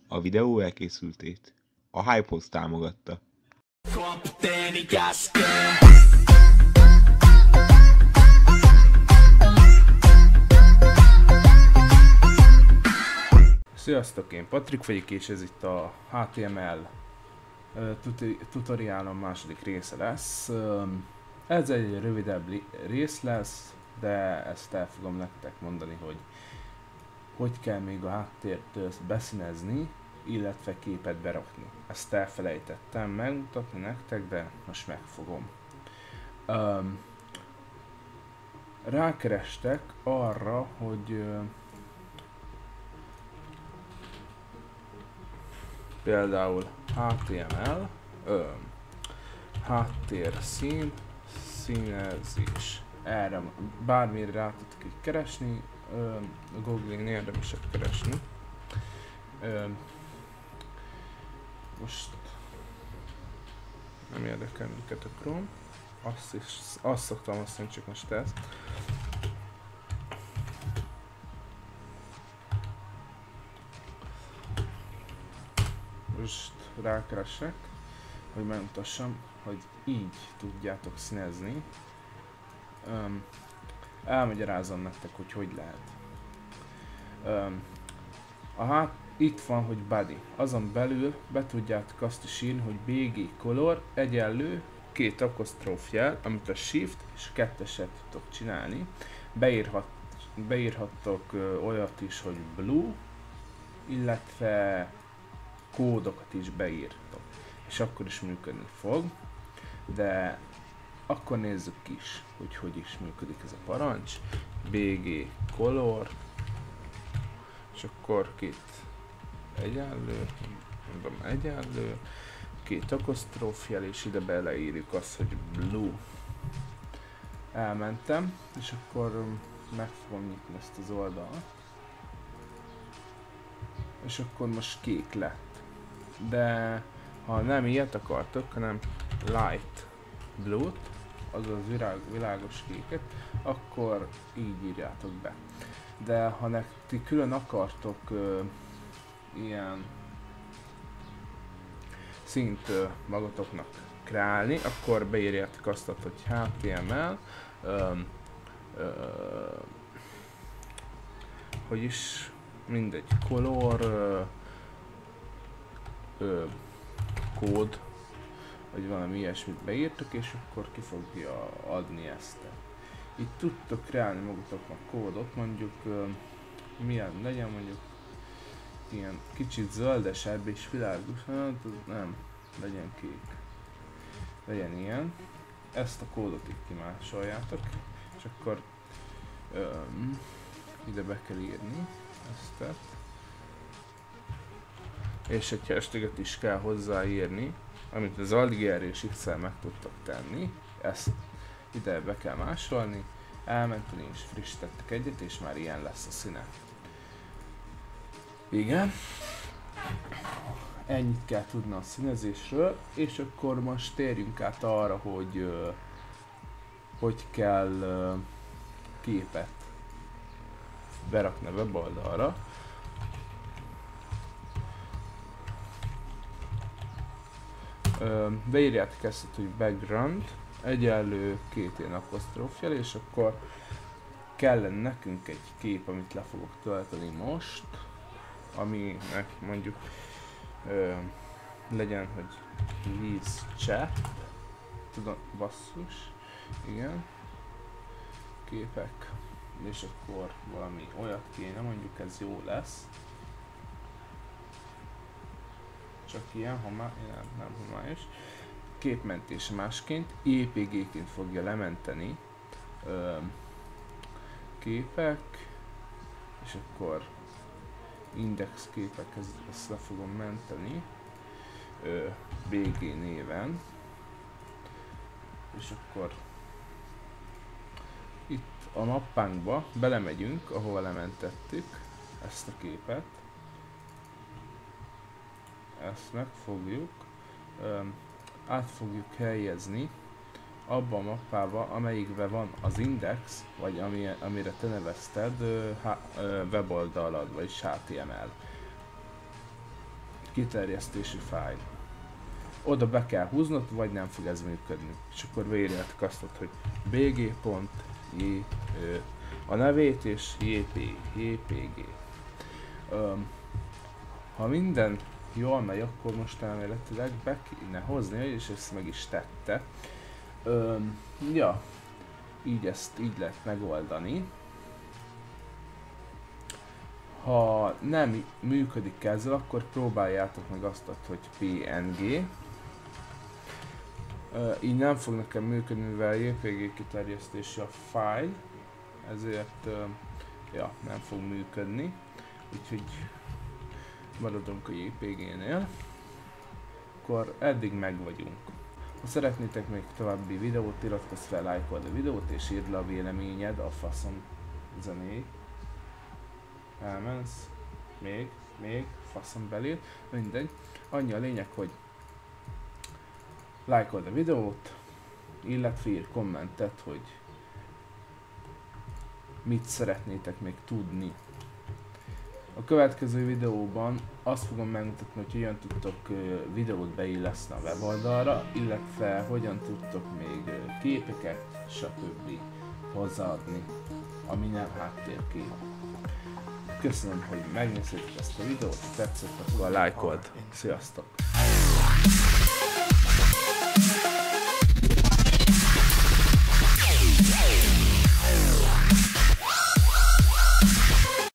A videó elkészültét a Hypehouse támogatta. Sziasztok, én Patrik vagyok, és ez itt a HTML tutoriálom második része lesz. Ez egy rövidebb rész lesz, de ezt el fogom nektek mondani, hogy kell még a háttért beszínezni, illetve képet berakni. Ezt elfelejtettem megmutatni nektek, de most megfogom. Rákerestek arra, hogy például HTML, háttérszín, színezés. Erre bármire rá tudtok keresni, a Google-in érdemesebb keresni. Most nem érdekel minket a Chrome, azt szoktam használni, csak most ezt. Most rákeresek, hogy megmutassam, hogy így tudjátok színezni. Elmagyarázom nektek, hogy lehet. Itt van, hogy body. Azon belül be tudjátok azt is írni, hogy BG color egyenlő 2 apostrófjel, amit a shift és 2-eset tudtok csinálni. Beírhattok olyat is, hogy blue, illetve kódokat is beírtok, és akkor is működni fog, de akkor nézzük is, hogy is működik ez a parancs. BG color, és akkor 2 egyenlő, mondom egyenlő, 2 apostrófjel, és ide beleírjuk azt, hogy blue. Elmentem, és akkor meg fogom nyitni ezt az oldalt, és akkor most kék lett. De ha nem ilyet akartok, hanem light blue-t, azaz világos kéket, akkor így írjátok be. De ha ti külön akartok ilyen szint magatoknak kreálni, akkor beírjátok azt, hogy HTML hogy is mindegy, color kód, vagy valami ilyesmit beírtok, és akkor ki fogja adni ezt. Itt tudtok kreálni magatoknak kódot, mondjuk milyen legyen, mondjuk ilyen kicsit zöldesebb és világos, nem, legyen kék, legyen ilyen. Ezt a kódot itt kimásoljátok, és akkor ide be kell írni ezt. És egy hashtaget is kell hozzáírni, amit az Alt-GR és X-el meg tudtok tenni. Ezt ide be kell másolni, elmenteni és frissítettek egyet, és már ilyen lesz a színe. Igen. Ennyit kell tudni a színezésről, és akkor most térjünk át arra, hogy kell képet berakni a weboldalra. Beírjátok ezt, hogy background egyenlő 2 ilyen apostrófjel, és akkor kellene nekünk egy kép, amit le fogok tölteni most, aminek mondjuk legyen, hogy please chat, tudom, basszus, igen, képek, és akkor valami olyat kéne, mondjuk ez jó lesz. Csak ilyen, nem homályos. Képmentés másként, EPG-ként fogja lementeni képek, és akkor index képek, ezt le fogom menteni BG néven, és akkor itt a mappánkba belemegyünk, ahova lementettük ezt a képet. Ezt megfogjuk, át fogjuk helyezni abba a mappába, amelyikben van az index, vagy amire te nevezted weboldalad, vagy HTML. kiterjesztési fájl. Oda be kell húznod, vagy nem fog ez működni. És akkor beírjátok azt, hogy bg.j a nevét és jpg. Ha minden jól megy, akkor most elméletileg be kéne hozni, és ezt meg is tette. Ja, így lehet megoldani. Ha nem működik ezzel, akkor próbáljátok meg azt, hogy png. Így nem fog nekem működni, mivel jpg kiterjesztési a fájl, ezért ja, nem fog működni, úgyhogy maradunk a jpg-nél. Akkor eddig meg vagyunk. Ha szeretnétek még további videót, iratkozz fel, lájkold a videót és írd le a véleményed a faszom zenéig. Elmensz, még faszom belér, mindegy. Annyi a lényeg, hogy lájkold a videót, illetve ír kommentet, hogy mit szeretnétek még tudni. A következő videóban azt fogom megmutatni, hogy hogyan tudtok videót beilleszteni a weboldalra, illetve hogyan tudtok még képeket, stb. Hozzáadni, ami nem háttérkép. Köszönöm, hogy megnéztétek ezt a videót, ha tetszett, akkor lájkold. Sziasztok!